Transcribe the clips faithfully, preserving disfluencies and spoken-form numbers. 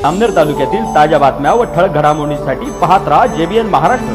अमनेर तालुक्यातील ताज्या बातम्या व ठळक घडामोडींसाठी पाहत राहा जेबीएन महाराष्ट्र।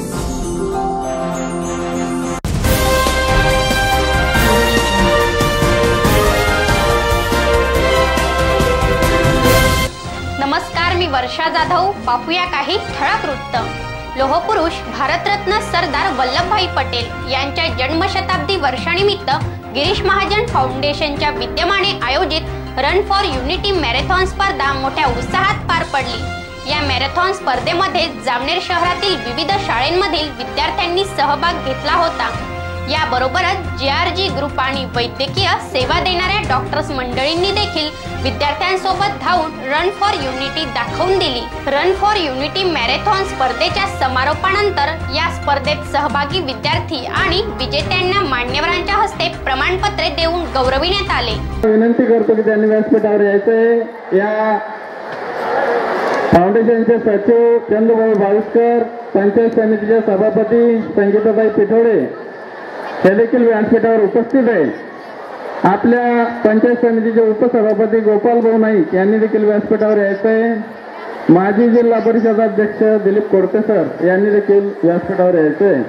नमस्कार, मी वर्षा जाधव। पाहूया काही ठळक वृत्त। लोहपुरुष भारतरत्न सरदार वल्लभभाई पटेल यांच्या जन्मशताब्दी वर्षानिमित्त गिरीश महाजन फाउंडेशनच्या विद्यमाने आयोजित रन फॉर युनिटी मॅरेथॉन स्पर्धा मोठ्या उत्साहात पार पडली। या मॅरेथॉन स्पर्धेमध्ये जामनेर शहरातील विविध शाळांमधील विद्यार्थ्यांनी सहभाग घेतला होता। याबरोबरच जीआरजी ग्रुप आणि वैद्यकीय सेवा देणाऱ्या डॉक्टर्स मंडळींनी देखील विद्यार्थ्यांसोबत धावून रन फॉर युनिटी दाखवून दिली। रन फॉर युनिटी मॅरेथॉन स्पर्धेच्या समारोपानंतर या स्पर्धेत सहभागी विद्यार्थी आणि विजेत्यांना मान्यवरांच्या हस्ते प्रमाणपत्रे देऊन गौरविण्यात आले। विनंती करतो की त्यांनी व्यासपीठावर यायचे। या फाउंडेशनचे सचिव चंद्रभाऊ भाविस्कर, पंचायत समितीचे सभापती संगीताबाई पिठोडे हे देखील व्यासपीठावर उपस्थित आहे। आपल्या पंचायत समितीचे उपसभापती गोपाल भाऊ नाईक यांनी देखील व्यासपीठावर यायचं आहे। माजी जिल्हा परिषद अध्यक्ष दिलीप कोडते सर यांनी देखील व्यासपीठावर यायचं आहे।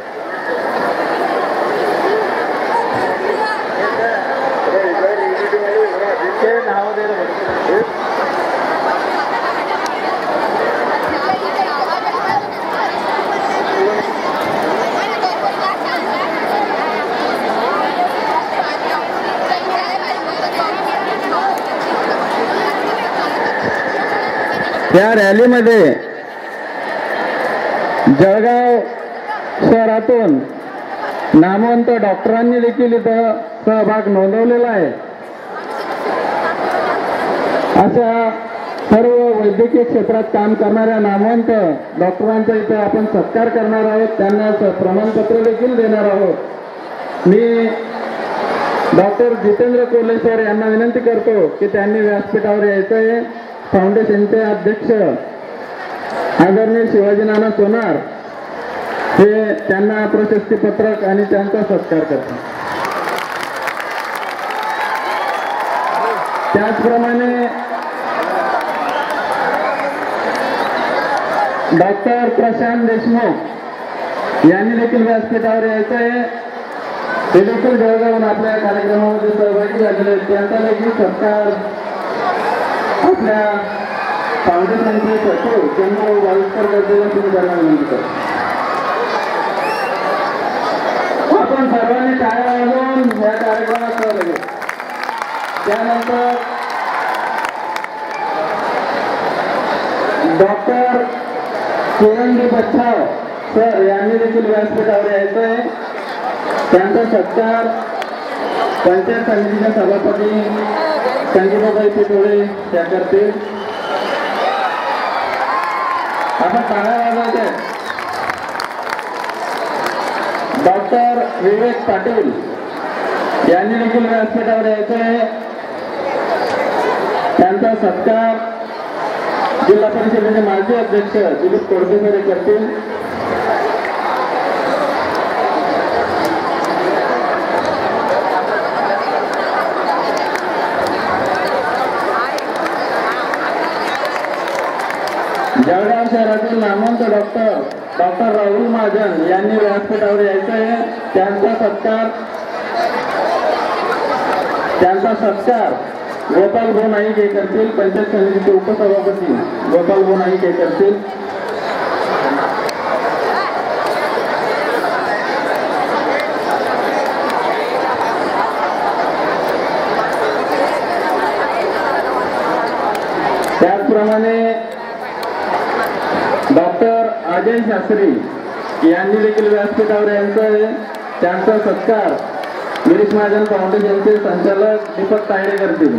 या रॅलीमध्ये जळगाव शहरातून नामवंत डॉक्टरांनी देखील इथं सहभाग नोंदवलेला आहे। अशा सर्व वैद्यकीय क्षेत्रात काम करणाऱ्या नामवंत डॉक्टरांचा इथे आपण सत्कार करणार आहोत, त्यांना प्रमाणपत्र देखील देणार आहोत। मी डॉक्टर जितेंद्र कोल्हे सर यांना विनंती करतो की त्यांनी व्यासपीठावर यायचं आहे। फाउंडेशनचे अध्यक्ष आदरणीय शिवाजी नाना सोनार हे त्यांना प्रशस्ती पत्रक आणि त्यांचा सत्कार करतात। त्याचप्रमाणे डॉक्टर प्रशांत देशमुख यांनी देखील व्यासपीठावर यायचं आहे। ते देखील जळगावून आपल्या कार्यक्रमामध्ये सहभागी झालेले, त्यांचा देखील सत्कार आपल्या फाउंडेशनचे सचिव चंद्रभाऊ भाविस्कर गरजेला तुम्ही करायला विनंती करतो। आपण सर्वांनी टाळ्या वाजवून या कार्यक्रमात सहभागी घ्या। त्यानंतर डॉक्टर किरणजी बच्छाव सर यांनी देखील व्यासपीठावर यायचं आहे। त्यांचा सत्कार पंचायत समितीच्या सभापती संगीताबाई पिठोडे या करतील। आपण टाळ्या वाजवायचे। डॉक्टर विवेक पाटील यांनी देखील व्यासपीठावर यायचे आहे। त्यांचा सत्कार जिल्हा परिषदेचे माजी अध्यक्ष दिलीप कोडते सर करतील। जळगाव शहरातील नामवंत डॉक्टर डॉक्टर राहुल महाजन यांनी व्यासपीठावर यायचं आहे। त्यांचा सत्कार त्यांचा सत्कार गोपाल भाऊ नाईक हे करतील। पंचायत समितीचे उपसभापती गोपाल भाऊ नाईक हे करतील। त्याचप्रमाणे डॉक्टर अजय शास्त्री यांनी देखील व्यासपीठावर यायचं आहे। त्यांचा सत्कार गिरीश महाजन फाउंडेशनचे संचालक दीपक तायडे करतील।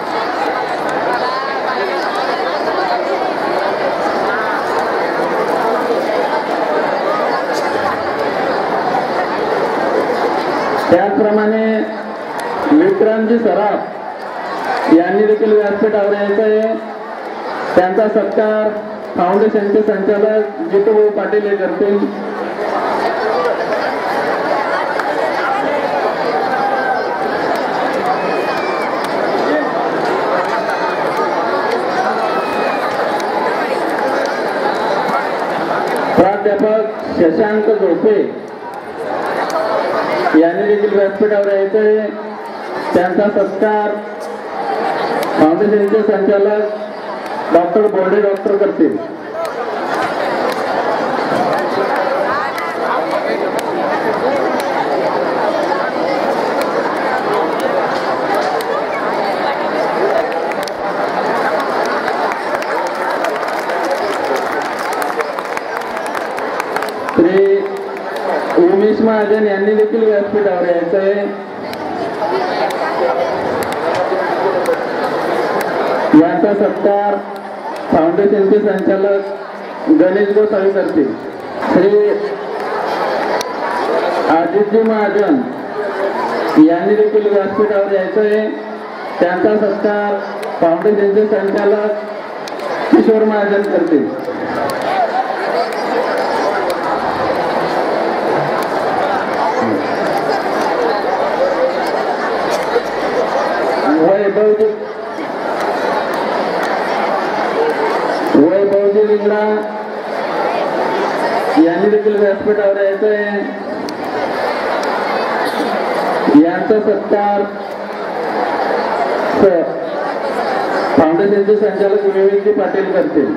त्याचप्रमाणे विक्रांतजी सराफ यांनी देखील व्यासपीठावर यायचं आहे। त्यांचा सत्कार फाउंडेशनचे संचालक जितूभाऊ पाटील हे करतील। प्राध्यापक शशांक झोपे यांनी देखील व्यासपीठावर यायचं आहे. त्यांचा सत्कार फाउंडेशनचे संचालक डॉक्टर बोर्डे डॉक्टर करतील. श्री उमेश महाजन यांनी देखील व्यासपीठावर यायचं आहे. यांचा सत्कार फाउंडेशनचे संचालक गणेश गोसावी करतील. श्री आदित्य महाजन यांनी देखील व्यासपीठावर यायचं आहे. त्यांचा सत्कार फाउंडेशनचे संचालक किशोर महाजन करतील. वैभवजी वैभवजी लिंगडा यांनी देखील व्यासपीठावर यायचं आहे. यांचा सत्कार फाउंडेशनचे संचालक विवेकजी पाटील करतील.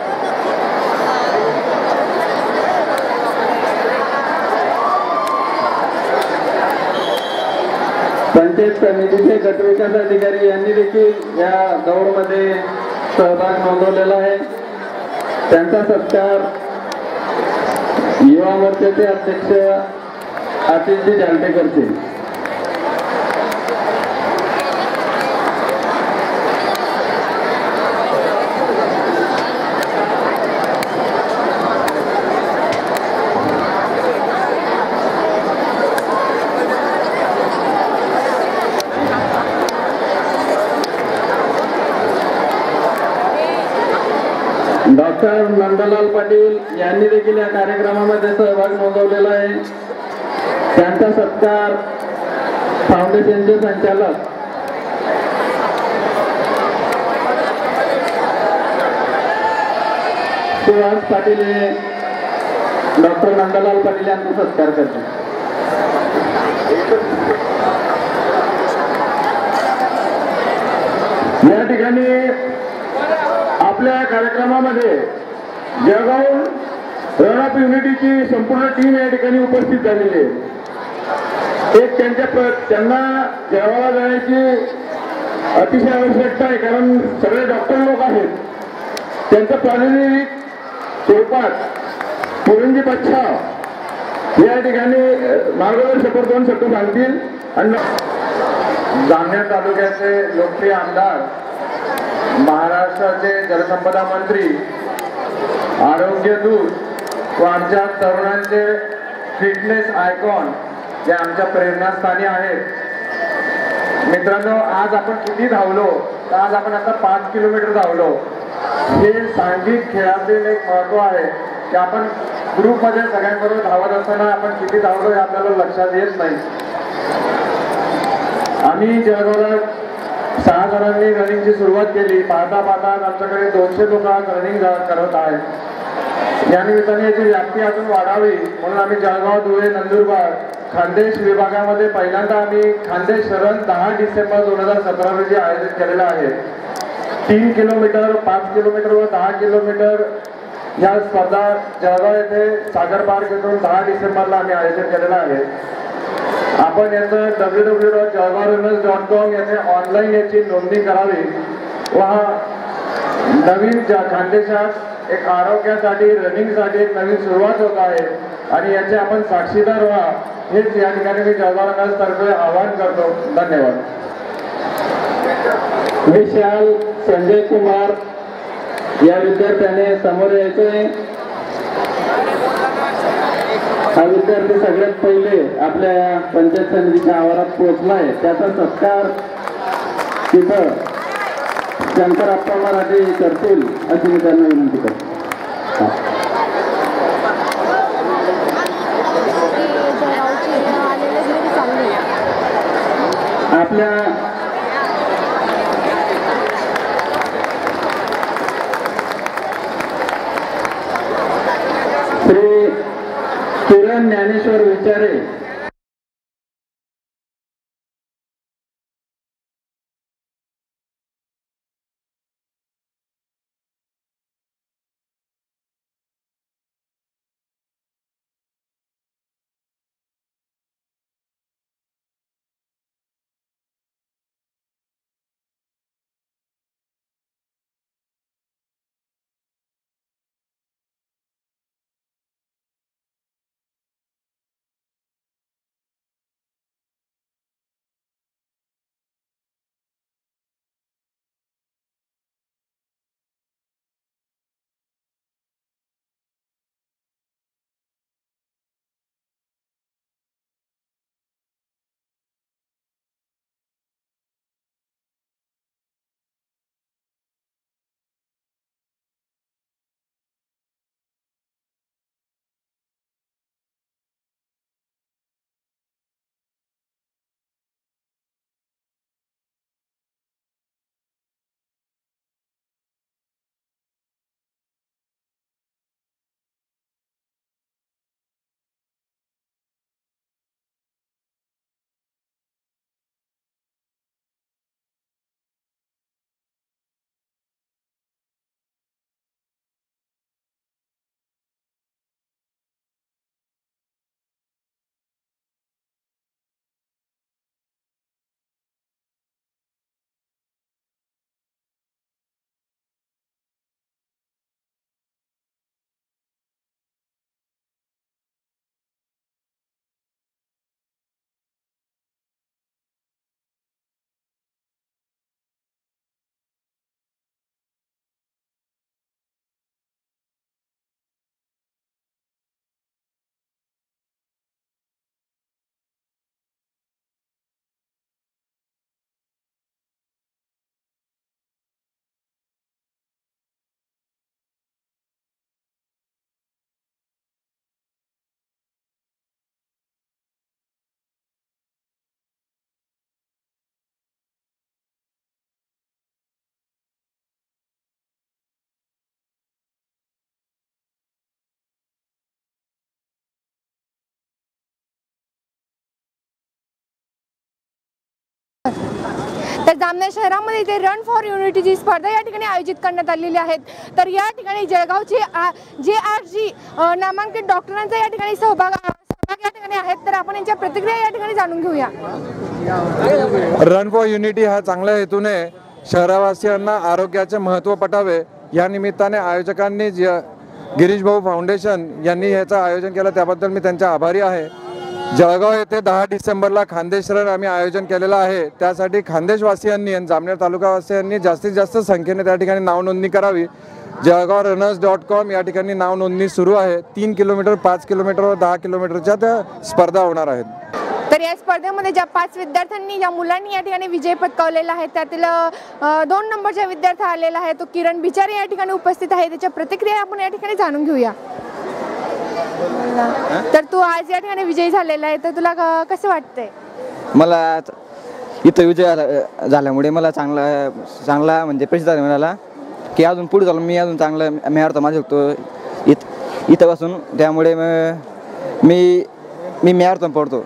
पंचायत समितीचे गटविकास अधिकारी यांनी देखील या दौडमध्ये सहभाग नोंदवलेला आहे. त्यांचा सत्कार युवा मोर्चाचे अध्यक्ष आतिशजी जालटे करतील. डॉक्टर नंदलाल पाटील यांनी देखील या कार्यक्रमामध्ये सहभाग नोंदवलेला आहे. त्यांचा सत्कार फाउंडेशनचे संचालक सुहास पाटील हे डॉक्टर नंदलाल पाटील यांचा सत्कार करतात. या ठिकाणी आपल्या कार्यक्रमामध्ये जळगाव रन ऑफ युनिटीची संपूर्ण टीम या ठिकाणी उपस्थित झालेली आहे. एक त्यांच्या त्यांना जळगावला जाण्याची अतिशय आवश्यकता आहे, कारण सगळे डॉक्टर लोक आहेत. त्यांचं प्रातिनिधिक स्वरूपात पुरंजी बच्चा या ठिकाणी मार्गदर्शक दोन शब्द सांगतील. आणि जामनेर तालुक्याचे लोकप्रिय आमदार, महाराष्ट्राचे जलसंपदा मंत्री, आरोग्य दूत व आमच्या तरुणांचे फिटनेस आयकॉन जे आमच्या प्रेरणास्थानी आहेत. मित्रांनो, आज आपण किती धावलो तर आज आपण आता पाच किलोमीटर धावलो. हे सांघिक खेळातील एक महत्व आहे की आपण ग्रुपमध्ये सगळ्यांबरोबर धावत असताना आपण किती धावलो हे आपल्याला लक्षात येत नाही. आम्ही जळगावला सहा जणांनी रनिंगची सुरुवात केली. पाहता पाहता आमच्याकडे दोनशे लोक आज रनिंग करत आहेत. या निमित्ताने याची व्याप्ती अजून वाढावी म्हणून आम्ही जळगाव, धुळे, नंदुरबार, खान्देश विभागामध्ये पहिल्यांदा आम्ही खान्देश रन दहा डिसेंबर दोन हजार सतरा रोजी आयोजित केलेला आहे. तीन किलोमीटर, पाच किलोमीटर व दहा किलोमीटर या स्पर्धा जळगाव येथे सागर पार्क येथून दहा डिसेंबरला आम्ही आयोजित केलेला आहे. आपण याचं W W dot Jalgaon runners dot com याने ऑनलाईन याची नोंदणी करावी व हा नवीन खानदेशात एक आरोग्यासाठी, रनिंगसाठी एक नवीन सुरुवात होत आहे आणि याचे आपण साक्षीदार व्हा हेच या ठिकाणी मी जळगाव रनर्स तर्फे आवाहन करतो. धन्यवाद. विशाल संजय कुमार या विद्यार्थ्याने समोर यायचे. हा विद्यार्थी सगळ्यात पहिले आपल्या पंचायत समितीच्या आवारात पोहोचलाय. त्याचा सत्कार तिथं शंकरप्पा मराठे करतील अशी मी त्यांना विनंती करतो. आपल्या श्री किरण ज्ञानेश्वर विचारे, तर जामनेर शहरामध्ये इथे रन फॉर युनिटीची स्पर्धा या ठिकाणी आयोजित करण्यात आलेली आहेत। तर या ठिकाणी जळगावचे जे आर जी नामांकित डॉक्टरांचा या ठिकाणी सहभाग सहभाग या ठिकाणी आहेत। तर आपण यांच्या प्रतिक्रिया या ठिकाणी जाणून घेऊया। रन फॉर युनिटी हा चांगल्या हेतूने शहरवासियांना आरोग्याचे महत्त्व पटावे या निमित्ताने आयोजकांनी गिरीश भाऊ फाउंडेशन यांनी याचं आयोजन केलं, त्याबद्दल मी त्यांचा आभारी आहे। जळगाव येथे दहा डिसेंबरला खानदेश रन आम्ही आयोजन केलेलं आहे। त्यासाठी खानदेशवासियांनी आणि जामनेर तालुकावासियांनी जास्तीत जास्त संख्येने त्या ठिकाणी नाव नोंदणी करावी। जळगाव रनर्स डॉट कॉम या ठिकाणी नाव नोंदणी सुरू आहे। तीन किलोमीटर पाच किलोमीटर व दहा किलोमीटरच्या त्या स्पर्धा होणार आहेत। तर या स्पर्धेमध्ये ज्या पाच विद्यार्थ्यांनी ज्या मुलांनी या ठिकाणी विजय पटकावलेला आहे त्यातील दोन नंबरचा विद्यार्थी आलेला आहे तो किरण बिचारे या ठिकाणी उपस्थित आहे। त्याच्या प्रतिक्रिया आपण या ठिकाणी जाणून घेऊया। तर तू आज या ठिकाणी विजयी झालेला आहे, तर तुला कसं वाटतंय? मला इथं विजय झाल्यामुळे मला चांगला चांगला म्हणजे प्रतिसाद मिळाला की अजून पुढे चालून मी अजून चांगलं मॅरेथॉन मारू शकतो इथं इथं बसून। त्यामुळे मी मी मॅरेथॉन पडतो।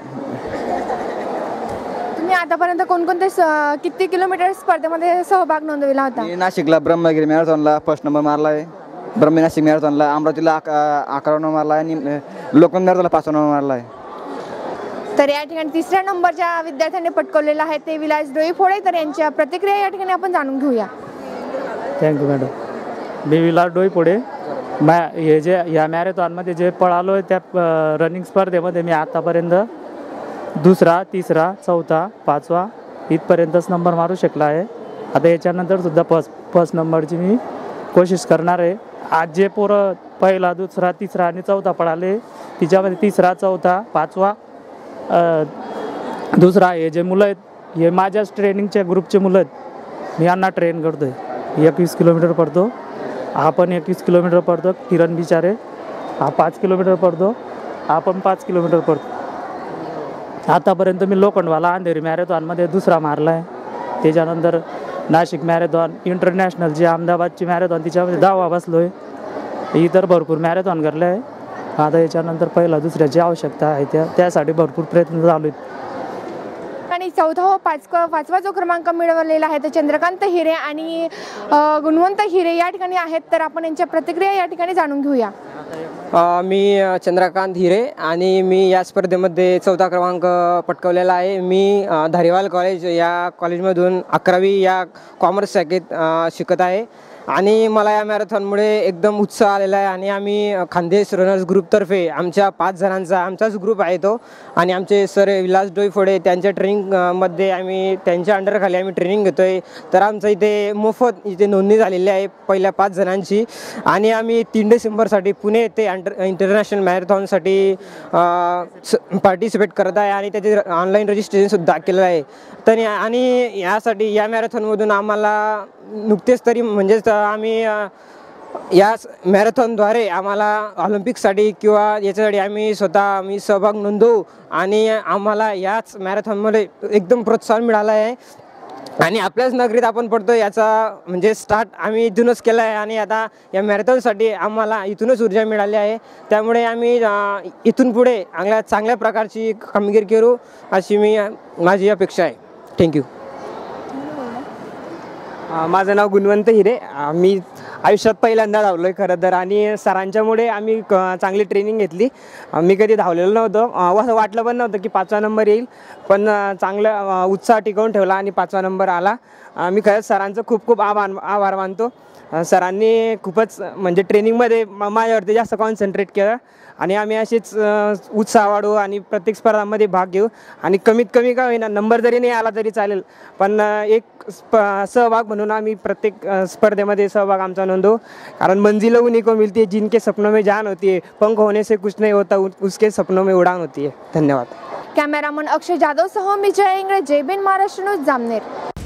तुम्ही आतापर्यंत कोणकोणते किती किलोमीटर स्पर्धेमध्ये सहभाग नोंदविला होता? मी नाशिकला ब्रह्मगिरी मॅरेथॉनला फर्स्ट नंबर मारला आहे, ब्रह्मी नाशिक मॅरेथॉनला अमरावतीला अकरा नंबर मारला आहे आणि लोकल मॅरेथॉनला पाच नंबर मारला आहे। तर या ठिकाणी तिसऱ्या नंबरच्या विद्यार्थ्यांनी पटकवलेला आहे ते विलास डोईफोडे। तर यांच्या प्रतिक्रिया या ठिकाणी आपण जाणून घेऊया। Thank you madam. मी विलास डोईफोडे। मॅ हे जे या मॅरेथॉनमध्ये जे पळालो आहे त्या रनिंग स्पर्धेमध्ये मी आतापर्यंत दुसरा तिसरा चौथा पाचवा इथपर्यंतच नंबर मारू शकला आहे। आता याच्यानंतर सुद्धा फर्स्ट फर्स्ट नंबरची मी कोशिश करणार आहे। आज जे पोरं पहिला दुसरा तिसरा आणि चौथा पळाले तिच्यामध्ये तिसरा चौथा पाचवा दुसरा हे जे मुलं आहेत हे माझ्याच ट्रेनिंगच्या ग्रुपचे मुलं आहेत। मी यांना ट्रेन करतो आहे। एकवीस किलोमीटर पडतो, हा पण एकवीस किलोमीटर पडतो। किरण बिचारे हा पाच किलोमीटर पडतो, हा पण पाच किलोमीटर पडतो। आतापर्यंत मी लोखंडवाला अंधेरी मॅरेथॉनमध्ये दुसरा मारला आहे। त्याच्यानंतर नाशिक मॅरेथॉन इंटरनॅशनल जी अहमदाबादची मॅरेथॉन तिच्यामध्ये दहावा बसलो आहे। इतर भरपूर मॅरेथॉन करले आहे आता याच्यानंतर पहिला दुसऱ्याची आवश्यकता आहे त्या त्यासाठी भरपूर प्रयत्न चालू आहेत. आणि चौथा व पाच पाचवा जो क्रमांक मिळवलेला आहे तर चंद्रकांत हिरे आणि गुणवंत हिरे या ठिकाणी आहेत. तर आपण यांच्या प्रतिक्रिया या ठिकाणी जाणून घेऊया. मी चंद्रकांत हिरे आणि मी या स्पर्धेमध्ये चौथा क्रमांक पटकावलेला आहे. मी धारीवाल कॉलेज या कॉलेजमधून अकरावी या कॉमर्स शाखेत शिकत आहे आणि मला या मॅरेथॉनमुळे एकदम उत्साह आलेला आहे. आणि आम्ही खानदेश रनर्स ग्रुपतर्फे आमच्या पाच जणांचा आमचाच ग्रुप आहे तो आणि आमचे सर विलास डोईफोडे त्यांच्या ट्रेनिंगमध्ये आम्ही त्यांच्या अंडरखाली आम्ही ट्रेनिंग घेतो आहे. तर आमचं इथे मोफत इथे नोंदणी झालेली आहे पहिल्या पाच जणांची आणि आम्ही तीन डिसेंबरसाठी पुणे येथे अंटर इंटरनॅशनल मॅरेथॉनसाठी पार्टिसिपेट करत आहे आणि त्याचे ऑनलाईन रजिस्ट्रेशनसुद्धा केलेलं आहे. तर आणि यासाठी या मॅरेथॉनमधून आम्हाला नुकतेच तरी म्हणजेच आम्ही या मॅरेथॉनद्वारे आम्हाला ऑलिम्पिकसाठी किंवा याच्यासाठी आम्ही स्वतः आम्ही सहभाग नोंदवू आणि आम्हाला याच मॅरेथॉनमध्ये एकदम प्रोत्साहन मिळालं आहे. आणि आपल्याच नगरीत आपण पडतो याचा म्हणजे स्टार्ट आम्ही इथूनच केला आहे आणि आता या मॅरेथॉनसाठी आम्हाला इथूनच ऊर्जा मिळाली आहे. त्यामुळे आम्ही इथून पुढे चांगल्या चांगल्या प्रकारची कामगिरी करू अशी मी माझी अपेक्षा आहे. थँक्यू. माझं नाव गुणवंत हिरे. मी आयुष्यात पहिल्यांदा धावलो आहे खरं तर आणि सरांच्यामुळे आम्ही क चांगली ट्रेनिंग घेतली. मी कधी धावलेलो नव्हतं, असं वाटलं पण नव्हतं की पाचवा नंबर येईल, पण चांगला उत्साह टिकवून ठेवला आणि पाचवा नंबर आला. मी खरंच सरांचं खूप खूप आभार आभार मानतो. सरांनी खूपच म्हणजे ट्रेनिंगमध्ये माझ्यावरती जास्त कॉन्सन्ट्रेट केलं आणि आम्ही असेच उत्साह वाढवू आणि प्रत्येक स्पर्धांमध्ये भाग घेऊ आणि कमीत कमी का होईना नंबर जरी नाही आला तरी चालेल, पण एक स्प सहभाग म्हणून आम्ही प्रत्येक स्पर्धेमध्ये सहभाग आमचा नोंदवू. कारण मंजिल उन्हीं को मिलती है जिनके सपनों में जान होती है, पंख होने से कुछ नहीं होता उसके सपनों में उड़ान होती है. धन्यवाद. कॅमेरामन अक्षय जाधव सह मी जय इंगळे, जेबीएन महाराष्ट्र न्यूज, जामनेर.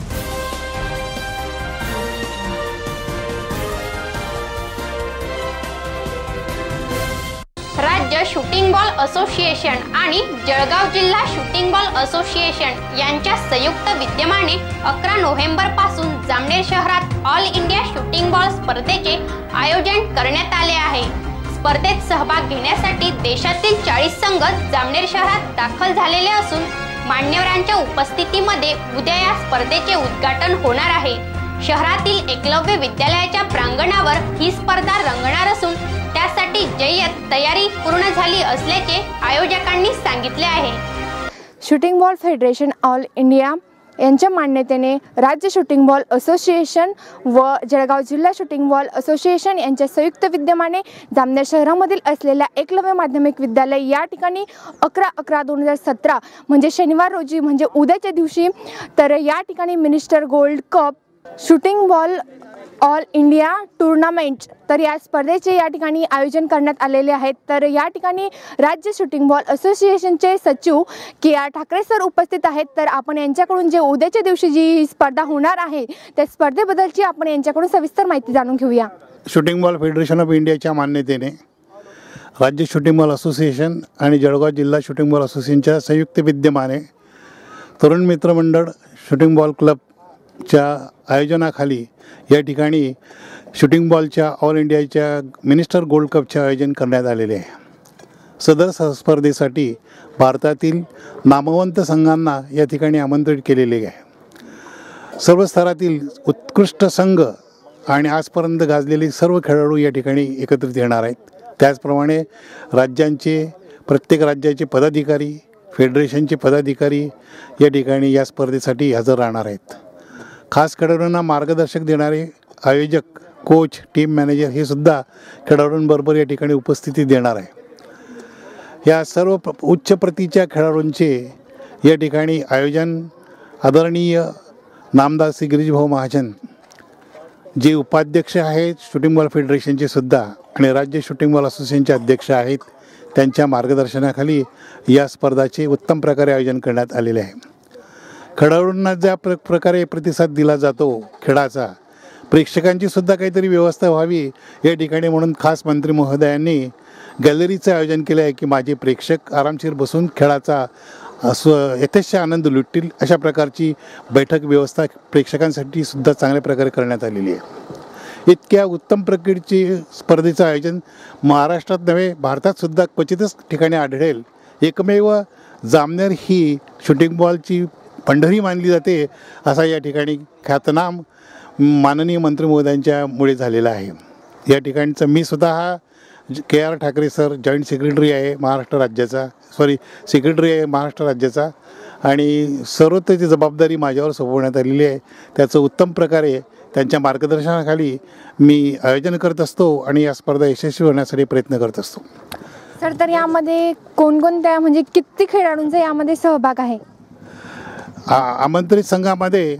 राज्य शूटिंग बॉल असोसिएशन आणि जळगाव जिल्हा शूटिंग बॉल असोसिएशन यांच्या संयुक्त विद्यमाने अकरा नोव्हेंबर पासून जामनेर शहरात ऑल इंडिया शूटिंग बॉल स्पर्धेचे आयोजन करण्यात आले आहे. स्पर्धेत सहभाग घेण्यासाठी देशातील चाळीस संघ जामनेर शहरात दाखल झालेले असून मान्यवरांच्या उपस्थितीमध्ये उद्या या स्पर्धेचे उद्घाटन होणार आहे. शहरातील एकलव्य विद्यालयाच्या प्रांगणावर ही स्पर्धा रंगणार असून त्यासाठी जय्यत तयारी पूर्ण झाली असल्याचे आयोजकांनी सांगितले आहे. Shooting ball federation all India यांच्या मान्यतेने राज्य शूटिंग बॉल असोसिएशन व जळगाव जिल्हा शूटिंग बॉल असोसिएशन यांच्या संयुक्त विद्यमाने जामनेर शहरामधील असलेल्या एकलव्य माध्यमिक विद्यालय या ठिकाणी अकरा अकरा दोन हजार सतरा म्हणजे शनिवार रोजी म्हणजे उद्याच्या दिवशी तर या ठिकाणी minister gold cup shooting ball all India tournament तर या स्पर्धेचे या ठिकाणी आयोजन करण्यात आलेले आहेत. तर या ठिकाणी राज्य शूटिंग बॉल असोसिएशनचे सचिव के आर ठाकरे सर उपस्थित आहेत. तर आपण यांच्याकडून जे उद्याच्या दिवशी जी स्पर्धा होणार आहे त्या स्पर्धेबद्दलची आपण यांच्याकडून सविस्तर माहिती जाणून घेऊया. शूटिंग बॉल फेडरेशन ऑफ इंडियाच्या मान्यतेने राज्य शूटिंग बॉल असोसिएशन आणि जळगाव जिल्हा शूटिंग बॉल असोसिएशनच्या संयुक्त विद्यमाने तरुण मित्र मंडळ शूटिंग बॉल क्लबच्या आयोजनाखाली या ठिकाणी शूटिंग बॉलच्या ऑल इंडियाच्या मिनिस्टर गोल्ड कपचे आयोजन करण्यात आलेले आहे. सदर स्पर्धेसाठी भारतातील नामवंत संघांना या ठिकाणी आमंत्रित केलेले आहे. सर्व स्तरातील उत्कृष्ट संघ आणि आजपर्यंत गाजलेले सर्व खेळाडू या ठिकाणी एकत्रित येणार आहेत. त्याचप्रमाणे राज्यांचे प्रत्येक राज्याचे पदाधिकारी फेडरेशनचे पदाधिकारी या ठिकाणी या स्पर्धेसाठी हजर राहणार आहेत. खास खेळाडूंना मार्गदर्शक देणारे आयोजक कोच टीम मॅनेजर हे सुद्धा खेळाडूंबरोबर या ठिकाणी उपस्थिती देणार आहे. या सर्व उच्च प्रतीच्या खेळाडूंचे या ठिकाणी आयोजन आदरणीय नामदार श्री गिरीशभाऊ महाजन जे उपाध्यक्ष आहेत शूटिंग बॉल फेडरेशनचे सुद्धा आणि राज्य शूटिंग बॉल असोसिएशनचे अध्यक्ष आहेत त्यांच्या मार्गदर्शनाखाली या स्पर्धाचे उत्तम प्रकारे आयोजन करण्यात आलेले आहे. खेळाडूंना ज्या प्र प्रकारे प्रतिसाद दिला जातो खेळाचा प्रेक्षकांची सुद्धा काहीतरी व्यवस्था व्हावी या ठिकाणी म्हणून खास मंत्री महोदयांनी गॅलरीचं आयोजन केलं आहे की माझे प्रेक्षक आरामशीर बसून खेळाचा स्व यथेच्छ आनंद लुटतील अशा प्रकारची बैठक व्यवस्था प्रेक्षकांसाठी सुद्धा चांगल्या प्रकारे करण्यात आलेली आहे. इतक्या उत्तम प्रकारची स्पर्धेचं आयोजन महाराष्ट्रात नव्हे भारतात सुद्धा क्वचितच ठिकाणी आढळेल. एकमेव जामनेर ही शूटिंग बॉलची पंढरी मानली जाते असा या ठिकाणी ख्यातनाम माननीय मंत्री महोदयांच्यामुळे झालेला आहे. या ठिकाणचं मी स्वतः K R Thackeray sir joint secretary आहे महाराष्ट्र राज्याचा सॉरी सेक्रेटरी आहे महाराष्ट्र राज्याचा आणि सर्वत्र ती जबाबदारी माझ्यावर सोपवण्यात आलेली आहे. त्याचं उत्तम प्रकारे त्यांच्या मार्गदर्शनाखाली मी आयोजन करत असतो आणि या स्पर्धा यशस्वी होण्यासाठी प्रयत्न करत असतो. सर, तर यामध्ये कोणकोणत्या म्हणजे किती खेळाडूंचा यामध्ये सहभाग आहे? आ आमंत्रित संघामध्ये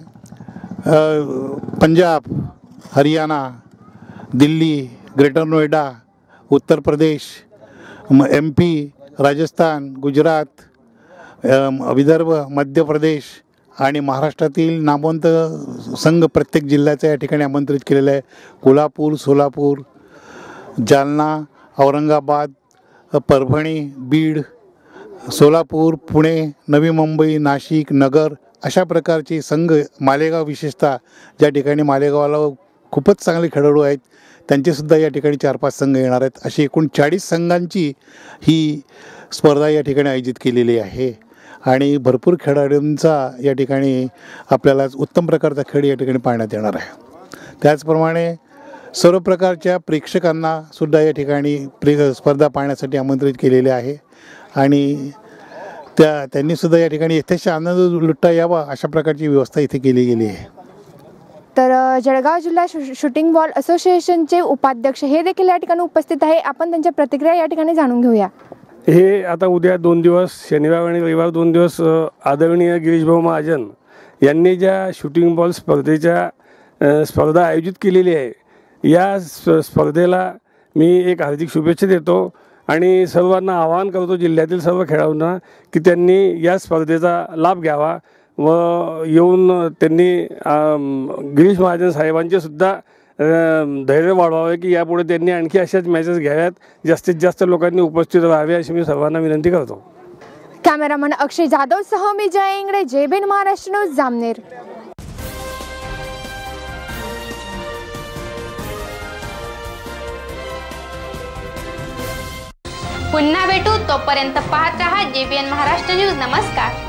Punjab, Haryana, Delhi, greater Noida, Uttar Pradesh, M P, Rajasthan, Gujarat, Vidarbha, Madhya Pradesh आणि महाराष्ट्रातील नामवंत संघ प्रत्येक जिल्ह्याच्या या ठिकाणी आमंत्रित केलेलं आहे. कोल्हापूर, सोलापूर, जालना, औरंगाबाद, परभणी, बीड, सोलापूर, पुणे, नवी मुंबई, नाशिक, नगर अशा प्रकारचे संघ, मालेगाव विशेषतः ज्या ठिकाणी मालेगावाला खूपच चांगले खेळाडू आहेत त्यांचेसुद्धा या ठिकाणी चार पाच संघ येणार आहेत. अशी एकूण चाळीस संघांची ही स्पर्धा या ठिकाणी आयोजित केलेली आहे आणि भरपूर खेळाडूंचा या ठिकाणी आपल्याला उत्तम प्रकारचा खेळ या ठिकाणी पाहण्यात येणार आहे. त्याचप्रमाणे सर्व प्रकारच्या प्रेक्षकांना सुद्धा या ठिकाणी प्रे स्पर्धा पाहण्यासाठी आमंत्रित केलेले आहे आणि त्या त्यांनीसुद्धा या ठिकाणी यथेच्छ आनंद लुटता यावा अशा प्रकारची व्यवस्था इथे केली गेली आहे. तर जळगाव जिल्हा शू शूटिंग बॉल असोसिएशनचे उपाध्यक्ष हे देखील या ठिकाणी उपस्थित आहे. आपण त्यांच्या प्रतिक्रिया या ठिकाणी जाणून घेऊया. हे आता उद्या दोन दिवस शनिवार आणि रविवार दोन दिवस आदरणीय गिरीशभाऊ महाजन यांनी ज्या शूटिंग बॉल स्पर्धेच्या स्पर्धा आयोजित केलेली आहे या स्पर्धेला मी एक हार्दिक शुभेच्छा देतो आणि सर्वांना आवाहन करतो जिल्ह्यातील सर्व खेळाडूंना की त्यांनी या स्पर्धेचा लाभ घ्यावा व येऊन त्यांनी गिरीश महाजन साहेबांचे सुद्धा धैर्य वाढवावे की यापुढे त्यांनी आणखी अशाच मॅचेस घ्याव्यात, जास्तीत जास्त लोकांनी उपस्थित राहावे अशी मी सर्वांना विनंती करतो. कॅमेरामन अक्षय जाधव सह मी Jay Ingle, J B N Maharashtra news, Jamner. पुन्हा भेटू, तोपर्यंत पाहत रहा जे बी एन महाराष्ट्र न्यूज. नमस्कार.